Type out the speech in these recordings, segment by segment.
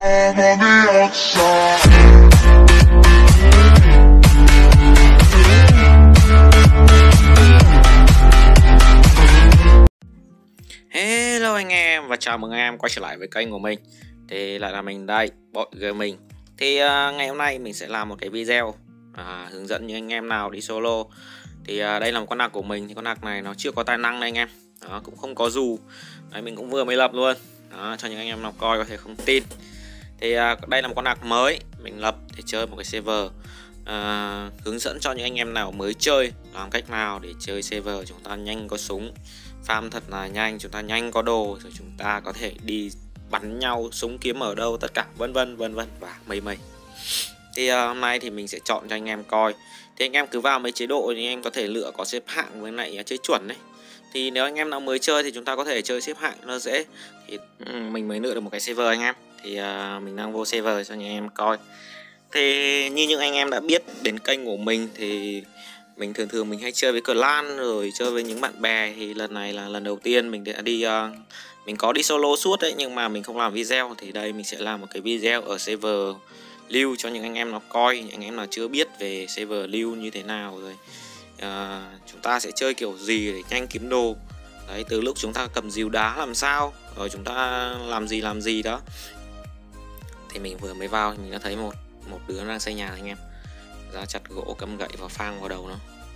I'm on the outside. Hello anh em và chào mừng anh em quay trở lại với kênh của mình. Thì lại là mình đây, Bội Gaming. Thì ngày hôm nay mình sẽ làm một cái video hướng dẫn những anh em nào đi solo. Thì đây là một con nạc của mình. Thì con nạc này nó chưa có tài năng đây anh em. Đó, cũng không có dù. Đấy, mình cũng vừa mới lập luôn. Đó, cho những anh em nào coi có thể không tin. Thì đây là một con nạc mới mình lập để chơi một cái server. Hướng dẫn cho những anh em nào mới chơi làm cách nào để chơi server chúng ta nhanh có súng, farm thật là nhanh, chúng ta nhanh có đồ, rồi chúng ta có thể đi bắn nhau, súng kiếm ở đâu, tất cả vân vân và mây. Thì hôm nay thì mình sẽ chọn cho anh em coi. Thì anh em cứ vào mấy chế độ thì anh em có thể lựa có xếp hạng với lại chơi chuẩn đấy. Thì nếu anh em nào mới chơi thì chúng ta có thể chơi xếp hạng nó dễ. Thì mình mới lựa được một cái server anh em. Thì mình đang vô server cho những anh em coi. Thì như những anh em đã biết đến kênh của mình thì mình thường mình hay chơi với clan rồi chơi với những bạn bè. Thì lần này là lần đầu tiên mình đã đi mình có đi solo suốt đấy, nhưng mà mình không làm video. Thì đây mình sẽ làm một cái video ở server lưu cho những anh em nào coi, những anh em nào chưa biết về server lưu như thế nào, rồi chúng ta sẽ chơi kiểu gì để nhanh kiếm đồ. Đấy, từ lúc chúng ta cầm dìu đá làm sao, rồi chúng ta làm gì đó. Thì mình vừa mới vào mình đã thấy một đứa đang xây nhà anh em, ra chặt gỗ cầm gậy và phang vào đầu nó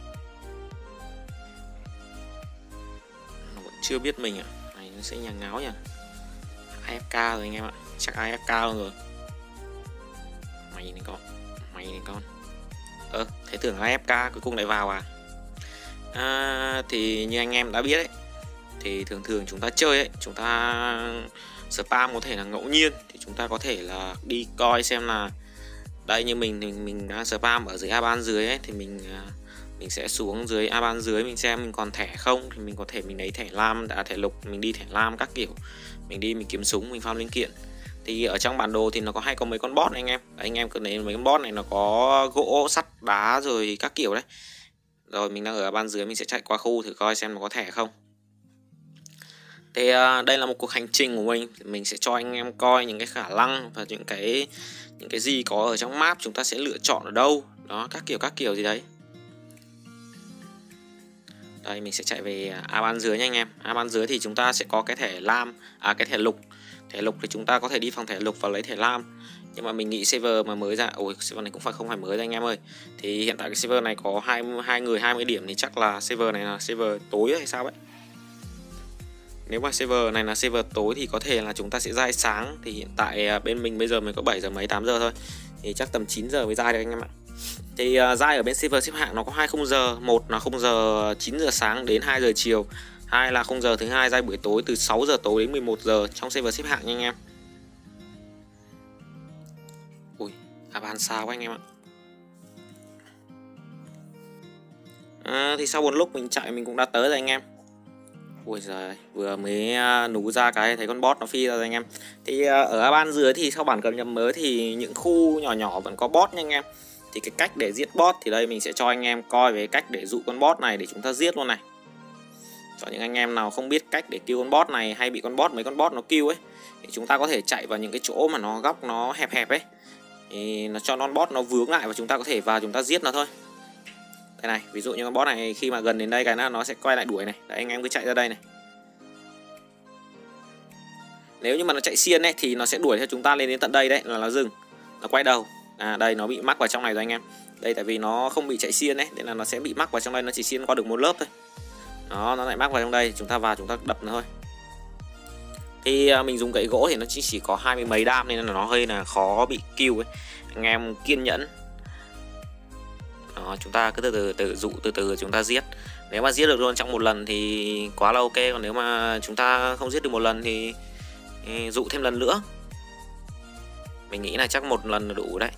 vẫn chưa biết mình à. Này nó xây nhà ngáo nhỉ, AFK rồi anh em ạ, chắc AFK luôn rồi. Mày này con thế tưởng AFK cuối cùng lại vào à. Thì như anh em đã biết đấy, thì thường chúng ta chơi ấy, chúng ta spam có thể là ngẫu nhiên. Thì chúng ta có thể là đi coi xem là đây, như mình đã spam ở dưới A ban dưới ấy, thì mình sẽ xuống dưới A ban dưới, mình xem mình còn thẻ không, thì mình có thể mình lấy thẻ lam, thẻ lục, mình đi thẻ lam các kiểu, mình kiếm súng, mình farm linh kiện. Thì ở trong bản đồ thì nó có mấy con boss này anh em. Đấy, anh em cứ lấy mấy con boss này, nó có gỗ, sắt, đá rồi các kiểu đấy. Rồi mình đang ở ban dưới, mình sẽ chạy qua khu thử coi xem nó có thẻ không. Thì đây là một cuộc hành trình của mình sẽ cho anh em coi những cái khả năng và những cái gì có ở trong map, chúng ta sẽ lựa chọn ở đâu đó, các kiểu gì đấy. Đây mình sẽ chạy về A ban dưới nha anh em. A ban dưới thì chúng ta sẽ có cái thẻ lam, cái thẻ lục. Thẻ lục thì chúng ta có thể đi phòng thẻ lục và lấy thẻ lam. Nhưng mà mình nghĩ server mà mới ra, server này cũng không phải mới ra anh em ơi. Thì hiện tại cái server này có 2 người 20 điểm, thì chắc là server này là server tối hay sao ấy. Nếu mà server này là server tối thì có thể là chúng ta sẽ ra sáng. Thì hiện tại bên mình bây giờ mới có 7 giờ mấy 8 giờ thôi, thì chắc tầm 9 giờ mới ra được anh em ạ. Thì ra ở bên server xếp hạng nó có 2 khung giờ. Một là khung giờ 9 giờ sáng đến 2 giờ chiều. Hai là khung giờ thứ hai ra buổi tối từ 6 giờ tối đến 11 giờ trong server xếp hạng nha anh em. Ui, ban sao quá anh em ạ. Thì sau một lúc mình chạy mình cũng đã tới rồi anh em. Ui giời, vừa mới nú ra cái thấy con boss nó phi ra rồi anh em. Thì ở A ban dưới thì sau bản cập nhật mới thì những khu nhỏ vẫn có boss nha anh em. Thì cái cách để giết boss thì đây mình sẽ cho anh em coi về cách để dụ con boss này để chúng ta giết luôn này. Cho những anh em nào không biết cách để kill con boss này, hay bị mấy con boss nó kill ấy, thì chúng ta có thể chạy vào những cái chỗ mà nó góc nó hẹp ấy, thì nó cho con boss nó vướng lại và chúng ta có thể vào chúng ta giết nó thôi. Đây này, ví dụ như con boss này khi mà gần đến đây cái nó sẽ quay lại đuổi này. Đấy, anh em cứ chạy ra đây này. Nếu như mà nó chạy xiên ấy thì nó sẽ đuổi theo chúng ta lên đến tận đây đấy, là nó dừng, nó quay đầu. Đây nó bị mắc vào trong này rồi anh em. Đây tại vì nó không bị chạy xiên ấy, nên là nó sẽ bị mắc vào trong đây, nó chỉ xiên qua được một lớp thôi. Đó, nó lại mắc vào trong đây, chúng ta vào chúng ta đập nó thôi. Thì mình dùng gậy gỗ thì nó chỉ có 20 mấy đam, nên là nó hơi là khó bị kill ấy. Anh em kiên nhẫn. Đó, chúng ta cứ từ từ chúng ta giết. Nếu mà giết được luôn trong một lần thì quá là ok. Còn nếu mà chúng ta không giết được một lần thì dụ thêm lần nữa. Mình nghĩ là chắc một lần là đủ đấy.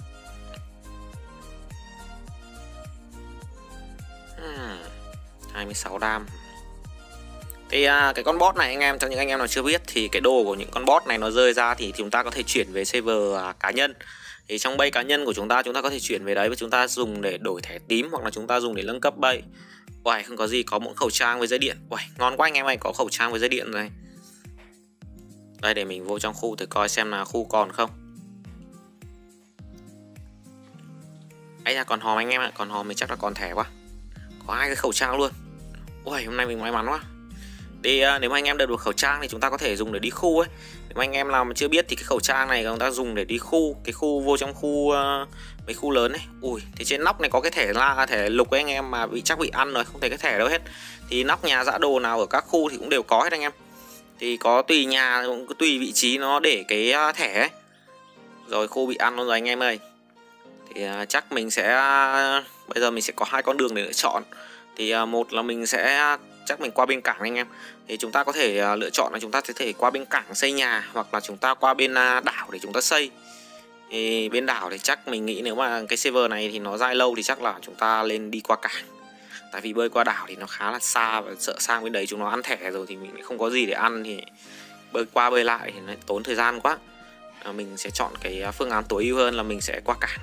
26 đam. Thì cái con boss này anh em, cho những anh em nào chưa biết thì cái đồ của những con boss này nó rơi ra thì chúng ta có thể chuyển về server cá nhân. Thì trong bay cá nhân của chúng ta có thể chuyển về đấy và chúng ta dùng để đổi thẻ tím, hoặc là chúng ta dùng để nâng cấp bay. Uầy, không có gì, có một khẩu trang với dây điện. Uầy, ngon quá anh em ơi, có khẩu trang với dây điện rồi. Đây, để mình vô trong khu để coi xem là khu còn không. ấy là còn hòm anh em ạ. Còn hòm thì chắc là còn thẻ quá. Có 2 cái khẩu trang luôn. Ui, hôm nay mình may mắn quá. Thì nếu mà anh em được khẩu trang thì chúng ta có thể dùng để đi khu ấy. Nếu mà anh em nào mà chưa biết thì cái khẩu trang này chúng ta dùng để đi khu, cái khu vô trong khu mấy khu lớn ấy. Ui, thì trên nóc này có cái thẻ lục ấy anh em, mà chắc bị ăn rồi, không thấy cái thẻ đâu hết. Thì nóc nhà giã đồ nào ở các khu thì cũng đều có hết anh em. Thì có tùy nhà, cũng tùy vị trí nó để cái thẻ ấy. Rồi khu bị ăn luôn rồi anh em ơi. Thì chắc mình sẽ bây giờ mình sẽ có 2 con đường để lựa chọn. Thì một là mình sẽ chắc mình qua bên cảng anh em. Thì chúng ta có thể lựa chọn là chúng ta có thể qua bên cảng xây nhà, hoặc là chúng ta qua bên đảo để chúng ta xây. Thì bên đảo thì chắc mình nghĩ nếu mà cái server này thì nó dai lâu thì chắc là chúng ta lên đi qua cảng. Tại vì bơi qua đảo thì nó khá là xa, và sợ sang bên đấy chúng nó ăn thẻ rồi thì mình không có gì để ăn, thì bơi qua bơi lại thì nó tốn thời gian quá. Mình sẽ chọn cái phương án tối ưu hơn là mình sẽ qua cảng.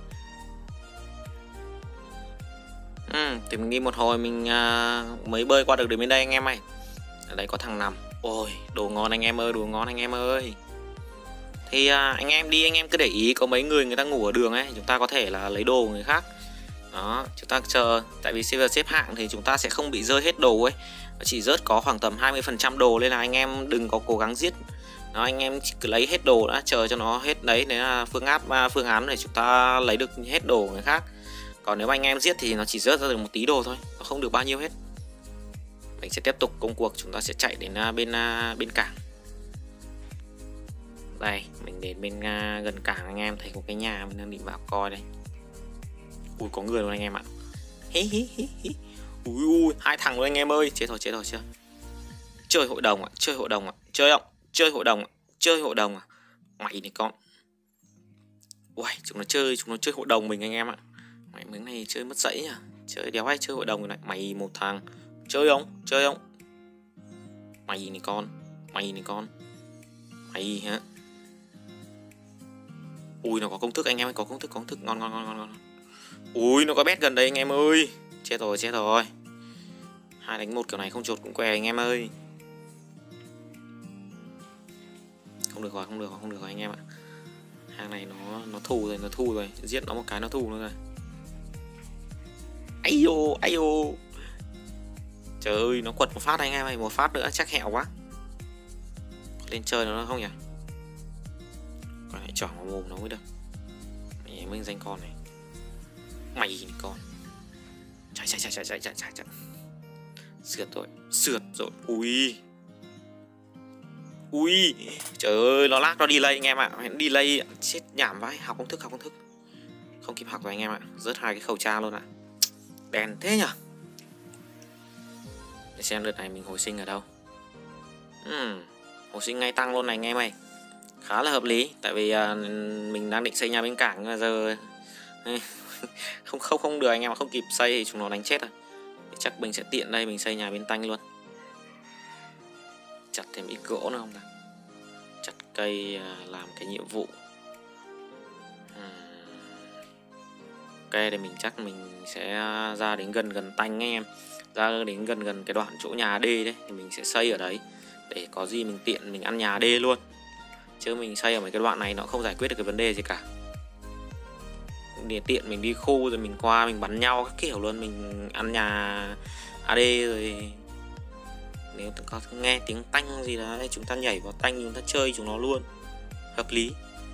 Thì mình đi một hồi mình mới bơi qua được đến bên đây anh em ơi. Ở đây có thằng nằm. Ôi, đồ ngon anh em ơi, đồ ngon anh em ơi. Thì anh em đi, anh em cứ để ý có mấy người ta ngủ ở đường ấy, chúng ta có thể là lấy đồ của người khác. Đó, chúng ta chờ. Tại vì server xếp hạng thì chúng ta sẽ không bị rơi hết đồ ấy. Chỉ rớt có khoảng tầm 20% đồ, nên là anh em đừng có cố gắng giết. Đó, anh em cứ lấy hết đồ đã, chờ cho nó hết đấy. Đấy là phương án để chúng ta lấy được hết đồ của người khác. Còn nếu mà anh em giết thì nó chỉ rớt ra được một tí đồ thôi, nó không được bao nhiêu hết. Mình sẽ tiếp tục công cuộc, chúng ta sẽ chạy đến bên cảng. Đây, mình đến bên gần cảng anh em thấy có cái nhà mình đang định vào coi đây. Ui, có người luôn anh em ạ. Ui, 2 thằng luôn anh em ơi. Chết rồi chưa. Chơi hội đồng ạ, chơi hội đồng ạ. Chơi không? Chơi hội đồng ạ. Chơi hội đồng à? Mày này con. Ui, chúng nó chơi hội đồng mình anh em ạ. Mày miếng này chơi mất dãy à? Chơi đéo hay chơi hội đồng này. Mày một thằng. Chơi không? Mày này con. Mày hả? Ui, nó có công thức anh em ơi, có công thức ngon. Ui, nó có bet gần đây anh em ơi. Chết rồi. 2 đánh 1 kiểu này không chột cũng què anh em ơi. Không được rồi anh em ạ. Hàng này nó thù rồi, giết nó một cái nó thù nữa rồi. Ai ô. Trời ơi, nó quật một phát anh em ơi, một phát nữa chắc hẹo quá. Lên chơi nó không nhỉ? Còn lại chỏng vào mồm nó mới được. Mày mình danh con này. Mày con. Chạy. Sượt rồi. Ui. Trời ơi, nó lag, nó delay anh em ạ. Delay chết nhảm vãi. Học công thức. Không kịp học rồi anh em ạ. Rớt 2 cái khẩu trang luôn ạ. Đèn thế nhở. Để xem đợt này mình hồi sinh ở đâu. Hồi sinh ngay tăng luôn này anh em ơi. Khá là hợp lý. Tại vì mình đang định xây nhà bên cảng, nhưng mà giờ không được anh em ạ. Không kịp xây thì chúng nó đánh chết rồi. Thì chắc mình sẽ tiện đây, mình xây nhà bên tanh luôn. Chặt thêm ít gỗ nữa không ta? Chặt cây làm cái nhiệm vụ. Ok, để mình chắc mình sẽ ra đến gần tanh anh em. Ra đến gần cái đoạn chỗ nhà D đấy thì mình sẽ xây ở đấy, để có gì mình tiện mình ăn nhà D luôn. Chứ mình xây ở mấy cái đoạn này nó không giải quyết được cái vấn đề gì cả. Để tiện mình đi khu rồi mình qua mình bắn nhau các kiểu luôn, mình ăn nhà AD rồi. Nếu có nghe tiếng tanh gì đấy, chúng ta nhảy vào tanh, chúng ta chơi chúng nó luôn. Hợp lý.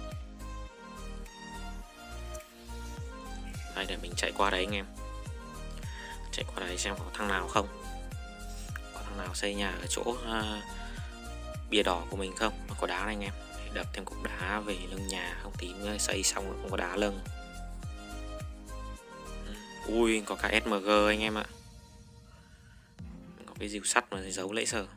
Đây, để mình chạy qua đấy anh em. Chạy qua đấy xem có thằng nào không. Có thằng nào xây nhà ở chỗ bìa đỏ của mình không. Nó có đá này anh em. Để đập thêm cục đá về lưng nhà. Không tí nữa xây xong rồi không có đá lưng. Ui, có cả SMG anh em ạ. Có cái dìu sắt mà giấu lấy sở.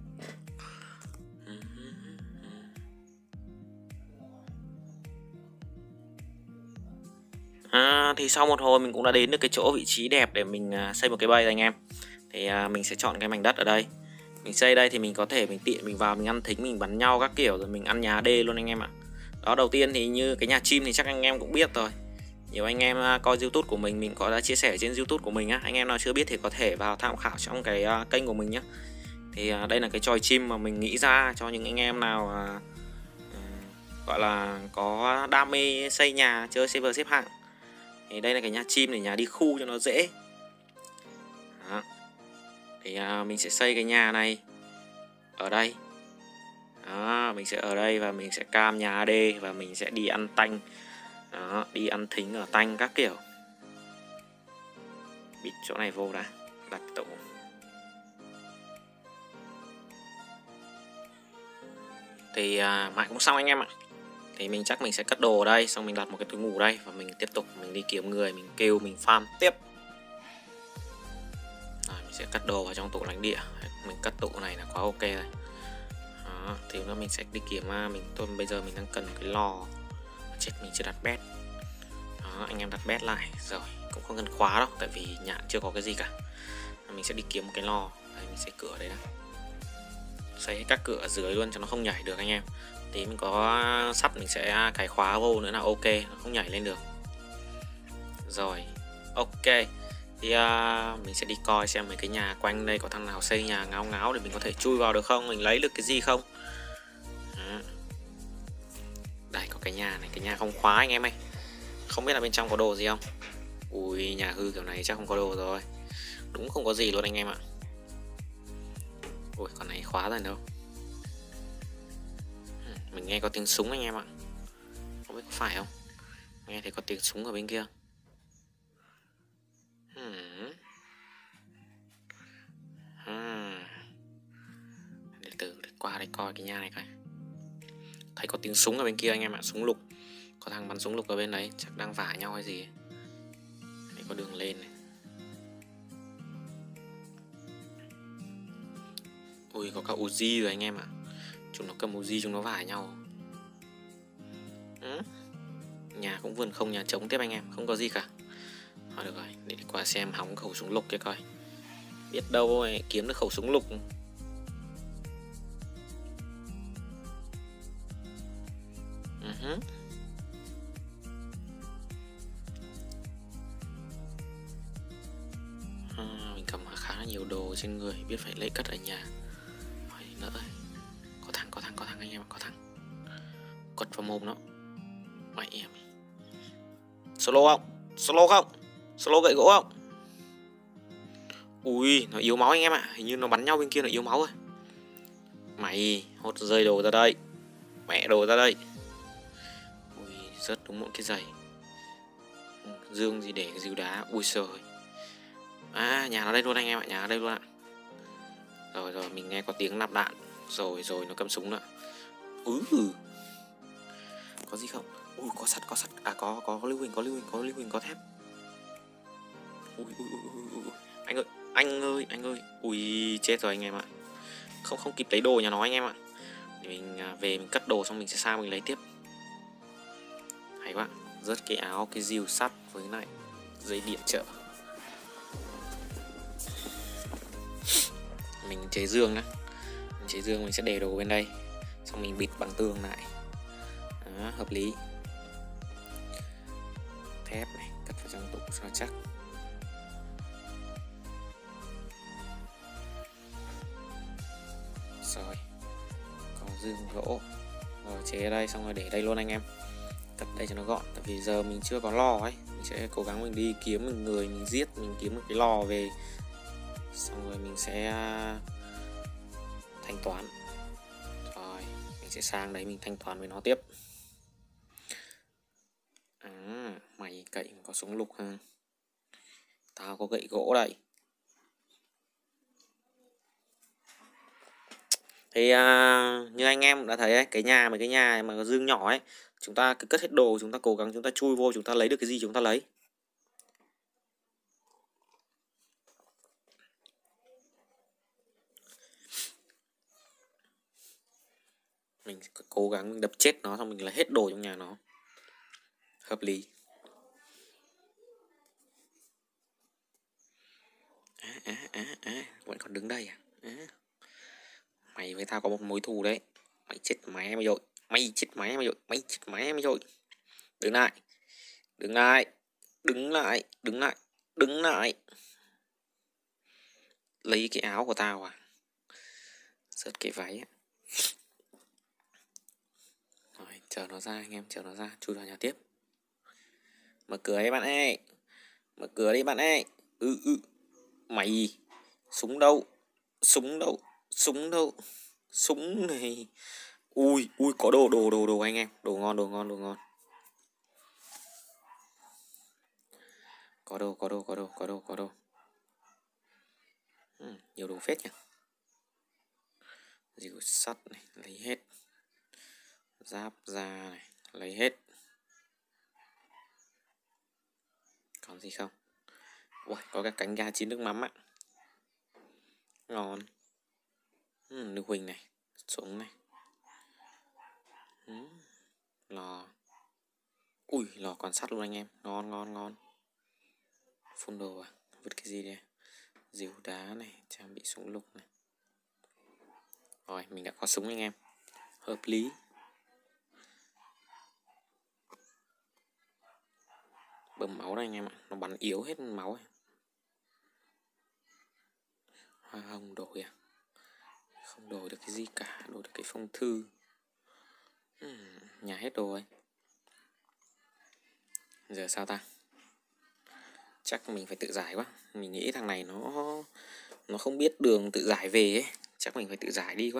Thì sau một hồi mình cũng đã đến được cái chỗ vị trí đẹp để mình xây một cái base anh em. Thì mình sẽ chọn cái mảnh đất ở đây. Mình xây đây thì mình có thể mình tiện mình vào mình ăn thính, mình bắn nhau các kiểu rồi mình ăn nhà D luôn anh em ạ. Đó, đầu tiên thì như cái nhà chim thì chắc anh em cũng biết rồi. Nhiều anh em coi YouTube của mình có đã chia sẻ trên YouTube của mình á. Anh em nào chưa biết thì có thể vào tham khảo trong cái kênh của mình nhé. Thì đây là cái chòi chim mà mình nghĩ ra cho những anh em nào gọi là có đam mê xây nhà, chơi server xếp hạng. Thì đây là cái nhà chim để nhà đi khu cho nó dễ. Đó. Thì mình sẽ xây cái nhà này ở đây. Đó, mình sẽ ở đây và mình sẽ cam nhà AD và mình sẽ đi ăn tanh. Đó, đi ăn thính ở tanh các kiểu. Bịt chỗ này vô đã, đặt tủ. Thì mãi cũng xong anh em ạ. Thì mình chắc mình sẽ cất đồ ở đây, xong mình đặt một cái túi ngủ đây và mình tiếp tục mình đi kiếm người, mình kêu, mình farm tiếp. Rồi, mình sẽ cất đồ vào trong tủ lãnh địa. Mình cất tủ này là quá ok rồi. Đó, thì nữa mình sẽ đi kiếm bây giờ mình đang cần cái lò. Chết, mình chưa đặt bed. Đó, anh em đặt bed lại rồi, cũng không cần khóa đâu tại vì nhà chưa có cái gì cả. Mình sẽ đi kiếm một cái lò. Đây, mình sẽ cửa đây đã. Xây hết các cửa ở dưới luôn cho nó không nhảy được anh em. Tí mình có sắt mình sẽ cài khóa vô nữa là ok, nó không nhảy lên được. Rồi, ok. Thì mình sẽ đi coi xem mấy cái nhà quanh đây có thằng nào xây nhà ngáo ngáo để mình có thể chui vào được không, mình lấy được cái gì không. Đó. Đây có cái nhà này, cái nhà không khóa anh em ơi. Không biết là bên trong có đồ gì không. Ui, nhà hư kiểu này chắc không có đồ rồi. Đúng không có gì luôn anh em ạ. Ui, con này khóa rồi đâu. Mình nghe có tiếng súng anh em ạ. Không biết có phải không. Nghe thấy có tiếng súng ở bên kia. Để từ qua đây coi cái nhà này coi. Thấy có tiếng súng ở bên kia anh em ạ. Súng lục. Có thằng bắn súng lục ở bên đấy. Chắc đang vả nhau hay gì ấy. Đây có đường lên này. Ui, có cả Uzi rồi anh em ạ. Chúng nó cầm Uzi, chúng nó vả nhau. Nhà cũng vườn không, nhà trống tiếp anh em. Không có gì cả. Thôi được rồi, để qua xem hóng khẩu súng lục kia coi. Biết đâu kiếm được khẩu súng lục. Mình cầm khá là nhiều đồ trên người, biết phải lấy cất ở nhà. Hỏi nữa. Có thằng anh em ạ, có thằng. Quật vào mồm nó. Mày em. Solo không? Solo không? Solo gậy gỗ không? Ui, nó yếu máu anh em ạ. Hình như nó bắn nhau bên kia nó yếu máu rồi. Mày hốt rơi đồ ra đây. Mẹ đồ ra đây. Ui, rớt đúng một cái giày. Dương gì để dìu đá. Ui trời. Nhà nó đây luôn anh em ạ. Nhà nó đây luôn ạ. Rồi mình nghe có tiếng nạp đạn. Rồi nó cầm súng nữa. Có gì không? Ui, có sắt. Có lưu huỳnh, có thép. Ui. Anh ơi. Ui, chết rồi anh em ạ. Không kịp lấy đồ nhà nó anh em ạ. Để mình về mình cất đồ xong mình sẽ sang mình lấy tiếp. Hay quá. Rớt cái áo, cái rìu sắt với lại dây điện trợ. Mình chế dương đó. Mình chế dương mình sẽ để đồ bên đây. Xong mình bịt bằng tường lại. Đó, hợp lý. Thép này, cất vào trong tủ cho chắc. Rồi, có dương gỗ. Rồi chế ở đây xong rồi để đây luôn anh em. Cất đây cho nó gọn. Tại vì giờ mình chưa có lò ấy. Mình sẽ cố gắng mình đi kiếm một người, mình giết, mình kiếm một cái lò về. Xong rồi mình sẽ thanh toán. Rồi, mình sẽ sang đấy mình thanh toán với nó tiếp. Mày cậy có súng lục ha. Tao có gậy gỗ đây. Thì như anh em đã thấy ấy, cái nhà mà có dương nhỏ ấy, chúng ta cứ cất hết đồ, chúng ta cố gắng chúng ta chui vô, chúng ta lấy được cái gì chúng ta lấy. Mình cố gắng mình đập chết nó xong mình lấy hết đồ trong nhà nó. Hợp lý. Vẫn còn đứng đây à? Mày với tao có một mối thù đấy. Mày chết mày em rồi. Mày chết mày em rồi. Đứng lại. Lấy cái áo của tao à? Rớt cái váy á. Rồi, chờ nó ra anh em, chờ nó ra, chui vào nhà tiếp. Mở cửa đi bạn ơi. Mở cửa đi bạn ơi. Mày. Súng đâu? Súng đâu? Súng đâu? Súng này. Ui có đồ anh em. Đồ ngon. Có đồ. Nhiều đồ phết nhỉ. Dìu sắt này, lấy hết. Giáp da này, lấy hết. Còn gì không? Ui, có cái cánh gà chín nước mắm ạ. Ngon. Nước huỳnh này, súng này. Lò. Ui, lò còn sắt luôn anh em. Ngon. Phun đồ à? Vứt cái gì đây? Dìu đá này, trang bị súng lục này. Rồi, mình đã có súng anh em. Hợp lý. Bơm máu đây anh em ạ. Nó bắn yếu hết máu này. Hoa hồng đổi à? Không đổi được cái gì cả. Đổi được cái phong thư. Nhà hết rồi. Giờ sao ta? Chắc mình phải tự giải quá. Mình nghĩ thằng này nó không biết đường tự giải về ấy. Chắc mình phải tự giải đi quá.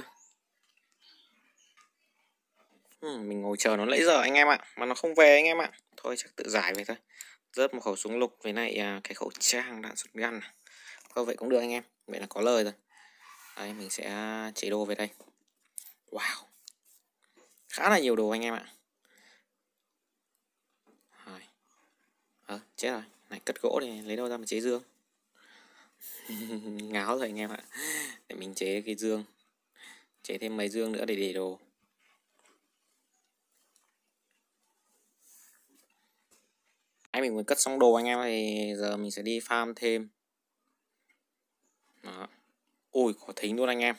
Mình ngồi chờ nó nãy giờ anh em ạ. Mà nó không về anh em ạ. Thôi chắc tự giải về thôi. Rớt một khẩu súng lục với lại cái khẩu trang đạn shotgun. Thôi vậy cũng được anh em. Vậy là có lời rồi. Đây mình sẽ chế đồ về đây. Wow. Khá là nhiều đồ anh em ạ. Rồi. Chết rồi. Này cất gỗ thì lấy đâu ra mà chế dương. Ngáo rồi anh em ạ. Để mình chế cái dương. Chế thêm mấy dương nữa để đồ. Nãy mình mới cất xong đồ anh em, thì giờ mình sẽ đi farm thêm. Đó. Ui quả thính luôn anh em.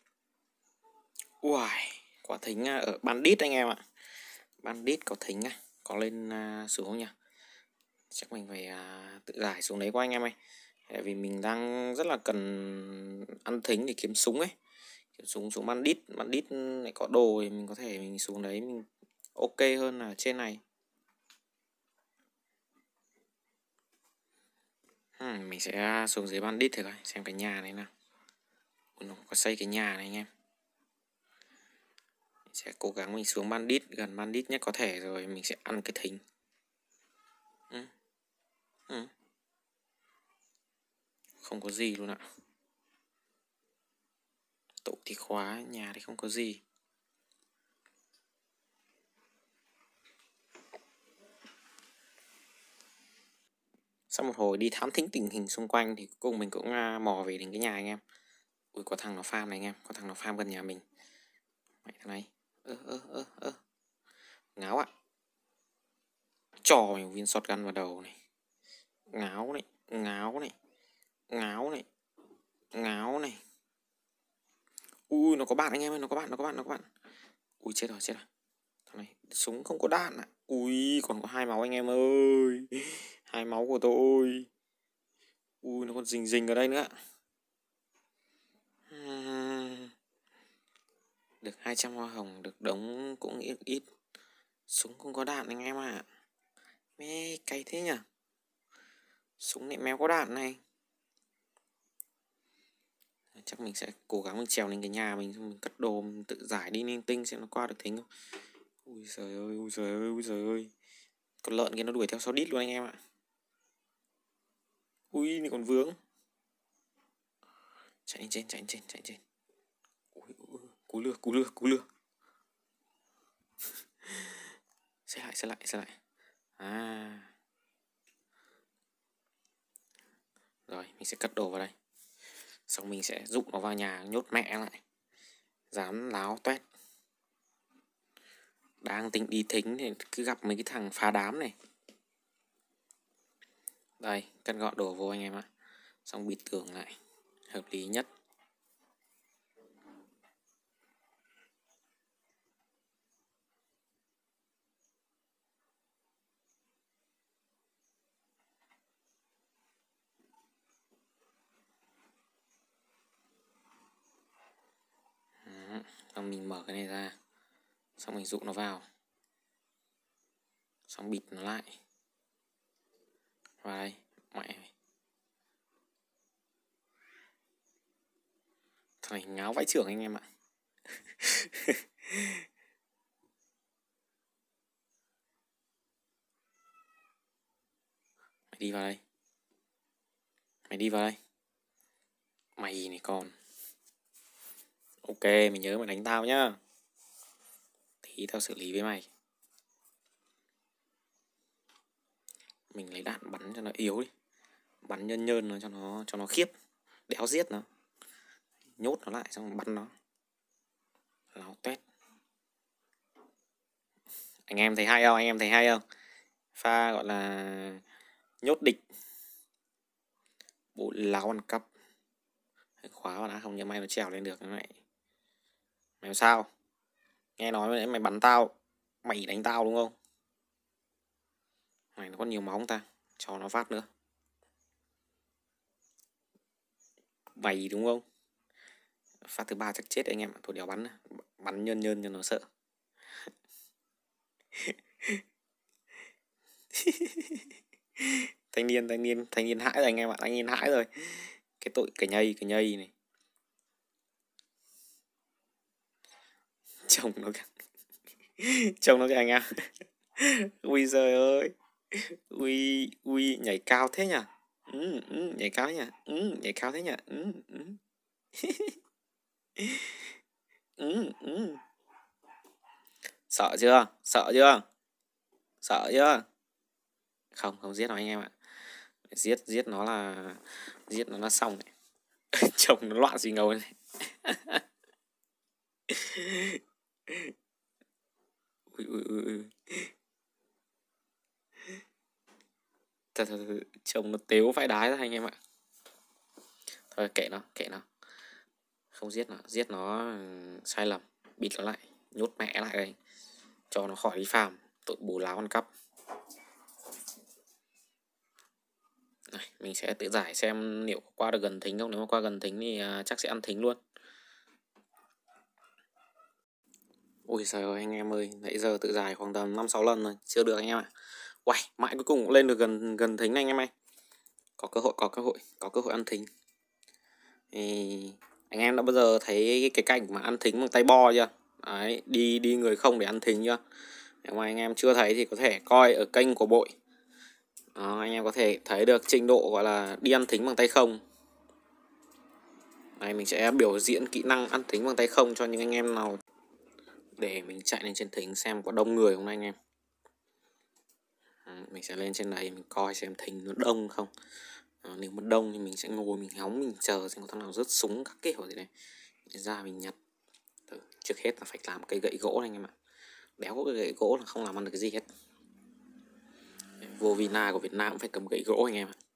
Ui quả thính ở bandit anh em ạ. Bandit có thính à? Có lên xuống không nhỉ? Chắc mình phải tự giải xuống đấy qua anh em ơi. Tại vì mình đang rất là cần ăn thính để kiếm súng ấy. Kiếm súng xuống bandit lại có đồ thì mình có thể mình xuống đấy mình ok hơn là trên này. Mình sẽ xuống dưới bandit thử coi xem cái nhà này nào. Nó có xây cái nhà này anh em. Mình sẽ cố gắng mình xuống bandit, gần bandit nhất có thể rồi mình sẽ ăn cái thính. Không có gì luôn ạ. Tội thì khóa, nhà thì không có gì. Sau một hồi đi thám thính tình hình xung quanh thì cuối cùng mình cũng mò về đến cái nhà anh em. Ui có thằng nó farm này anh em, có thằng nó farm gần nhà mình. Mày thằng này. Ngáo ạ. Cho mình viên shotgun vào đầu này. Ngáo này. Ui nó có bạn anh em ơi, nó có bạn. Ui chết rồi. Thằng này súng không có đạn ạ. Ui còn có 2 máu anh em ơi. 2 máu của tôi. Ui nó còn rình ở đây nữa. Được 200 hoa hồng, được đống cũng ít. Súng không có đạn anh em ạ. Mẹ cay thế nhỉ. Súng lại méo có đạn này. Chắc mình sẽ cố gắng mình trèo lên cái nhà mình cất đồ mình tự giải đi linh tinh xem nó qua được thính không. Ui giời ơi. Con lợn kia nó đuổi theo sau đít luôn anh em ạ. Ui này còn vướng. Chạy lên trên. Ui, cú lừa. Xe lại. Rồi mình sẽ cất đồ vào đây. Xong mình sẽ dụ nó vào nhà nhốt mẹ lại. Dám láo toét. Đang tính đi thính thì cứ gặp mấy cái thằng phá đám này. Đây cất gọn đồ vô anh em ạ. Xong bịt tường lại. Hợp lý nhất. Xong mình mở cái này ra. Xong mình dụ nó vào. Xong bịt nó lại. Vào đây. Mẹ. Thằng này ngáo vãi chưởng anh em ạ. Mày đi vào đây. Mày đi vào đây. Mày này con. Ok, mày nhớ mày đánh tao nhá. Thì tao xử lý với mày. Mình lấy đạn bắn cho nó yếu đi. Bắn nhân nhơn nó cho nó khiếp. Đéo giết nó. Nhốt nó lại xong bắn nó. Láo tuét. Anh em thấy hay không? Anh em thấy hay không? Pha gọi là nhốt địch. Bộ láo ăn cắp. Khóa vào đã, không nhớ may nó trèo lên được. Mày làm sao? Nghe nói mày bắn tao. Mày đánh tao đúng không? Mày nó có nhiều máu không ta? Cho nó phát nữa. Mày đúng không? Phát thứ 3 chắc chết anh em ạ. Thôi đéo bắn. Bắn nhân cho nó sợ. Thanh niên hãi rồi anh em ạ. Thanh niên hãi rồi. Cái tội cẩy nhây này. Trông nó kìa anh em. Ui giời ơi. Ui nhảy cao thế nhỉ. Nhảy cao nhỉ. Nhảy cao thế nhỉ. Sợ chưa? Sợ chưa? Sợ chưa? Không giết nó anh em ạ. Giết nó là xong này. Trông nó loạn gì ngầu này. Ui. Thật, trông nó tếu phải đái ra anh em ạ. Thôi kệ nó. Không giết nó sai lầm. Bịt nó lại, nhốt mẹ lại đây. Cho nó khỏi đi farm. Tội bù láo ăn cắp. Này, mình sẽ tự giải xem liệu có qua được gần thính không. Nếu mà qua gần thính thì chắc sẽ ăn thính luôn. Ui trời ơi anh em ơi, nãy giờ tự giải khoảng tầm 5-6 lần rồi, chưa được anh em ạ. Uầy, mãi cuối cùng cũng lên được gần thính này anh em ơi. Có cơ hội ăn thính. Thì anh em đã bao giờ thấy cái cảnh mà ăn thính bằng tay bo chưa? Đấy, đi người không để ăn thính chưa? Nếu mà anh em chưa thấy thì có thể coi ở kênh của Bội. Đó, anh em có thể thấy được trình độ gọi là đi ăn thính bằng tay không. Đây, mình sẽ biểu diễn kỹ năng ăn thính bằng tay không cho những anh em nào. Để mình chạy lên trên thính xem có đông người không anh em. Mình sẽ lên trên này mình coi xem thính nó đông không. Nếu mà đông thì mình sẽ ngồi mình hóng mình chờ xem có thằng nào rớt súng các kiểu gì này. Để ra mình nhặt. Trước hết là phải làm cây gậy gỗ này anh em ạ. Đéo có cây gậy gỗ là không làm ăn được cái gì hết. Vô Vina của Việt Nam cũng phải cầm gậy gỗ anh em ạ.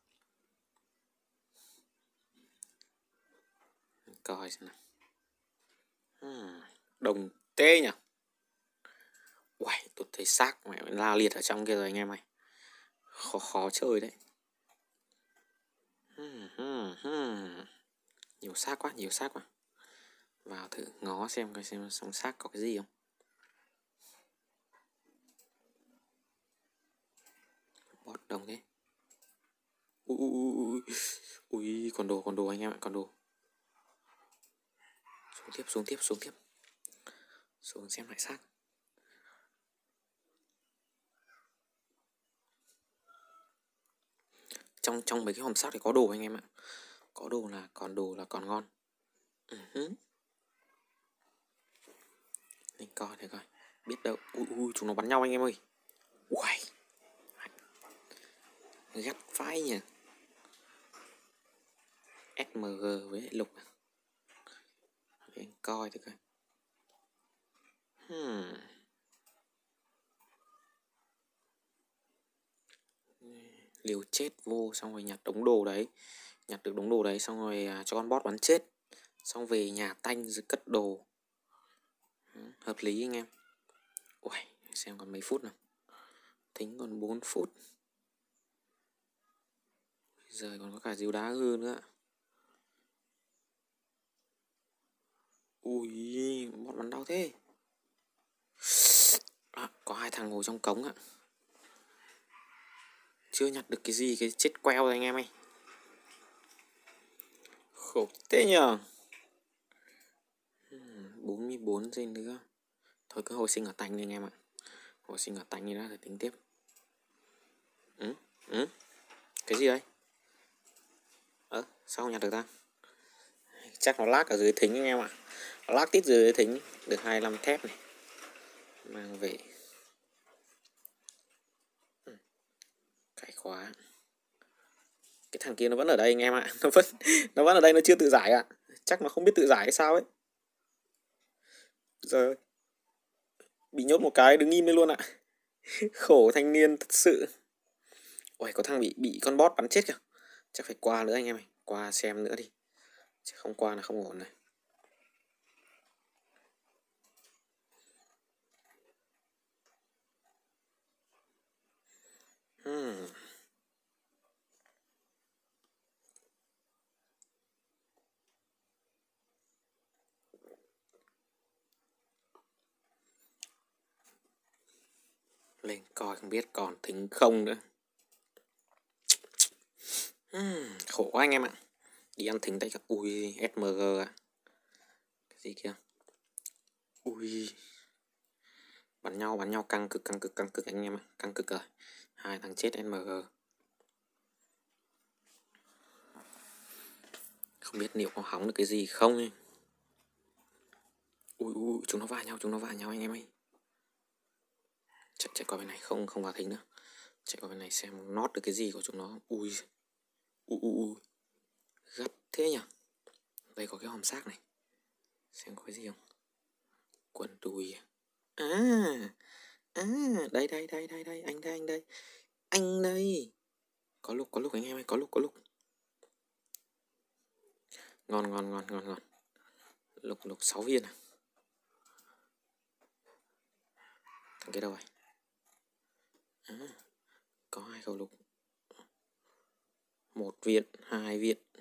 Coi xem nào. Đồng tê nhỉ. Uầy, tôi thấy xác mày la liệt ở trong kia rồi anh em ơi. Khó chơi đấy. Nhiều xác quá. Vào thử ngó xem coi xem trong xác có cái gì không. Bọt đồng thế. Ui, còn đồ anh em ạ, còn đồ. Xuống tiếp. Xuống xem lại xác. Trong mấy cái hòm xác thì có đồ anh em ạ. Có đồ là còn ngon. Mình coi thử coi. Biết đâu. Ui, chúng nó bắn nhau anh em ơi. Uầy. Gắt phái nhỉ. SMG với lục. Để coi thử coi. Liều chết vô xong rồi nhặt đống đồ đấy. Nhặt được đống đồ đấy xong rồi cho con bot bắn chết. Xong về nhà tanh rồi cất đồ. Hợp lý anh em. Uầy, xem còn mấy phút nào. Thính còn 4 phút. Giờ còn có cả diều đá hư nữa. Ui, bot bắn đau thế. Có 2 thằng ngồi trong cống ạ. Chưa nhặt được cái gì, cái chết queo rồi anh em ơi. Khổ thế nhờ. 44 giây nữa. Thôi cứ hồi sinh ở tanh đi anh em ạ. Hồi sinh ở tanh đi đã rồi tính tiếp. Cái gì đấy? Sao không nhặt được ta? Chắc nó lag ở dưới thính anh em ạ. Nó lag tít dưới thính. Được 25 thép này. Mang về. Cái khóa. Cái thằng kia nó vẫn ở đây anh em ạ. Nó vẫn ở đây, nó chưa tự giải ạ. Chắc nó không biết tự giải hay sao ấy. Giờ bị nhốt một cái đứng im lên luôn ạ. Khổ thanh niên thật sự. Ôi có thằng bị con bot bắn chết kìa. Chắc phải qua nữa anh em ơi. Qua xem nữa đi. Chứ không qua là không ổn này. Lên coi không biết còn thính không nữa. Khổ quá anh em ạ. Đi ăn thính tay các. Ui SMG à. Cái gì kia. Ui. Bắn nhau căng cực anh em ạ. Căng cực rồi. 2 thằng chết SMG. Không biết liệu có hóng được cái gì không ấy. Ui chúng nó va nhau anh em ơi. Chạy qua bên này, không vào thính nữa. Chạy qua bên này xem nót được cái gì của chúng nó. Ui gắt thế nhỉ. Đây có cái hòm xác này. Xem có cái gì không. Quần đùi. Đây anh đây. Có lúc anh em ơi, có lúc. Ngon. Lục 6 viên à. Thằng kia đâu rồi? Có 2 khẩu lục. 1 viên, 2 viên.